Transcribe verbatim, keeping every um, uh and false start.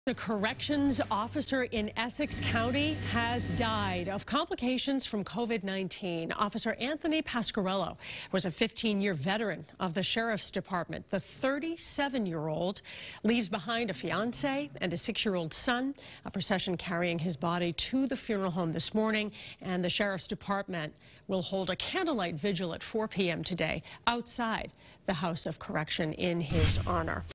The corrections officer in Essex County has died of complications from COVID nineteen. Officer Anthony Pasquarello was a fifteen-year veteran of the Sheriff's Department. The thirty-seven-year-old leaves behind a fiancé and a six-year-old son. A procession carrying his body to the funeral home this morning, and the Sheriff's Department will hold a candlelight vigil at four p m today outside the House of Correction in his honor.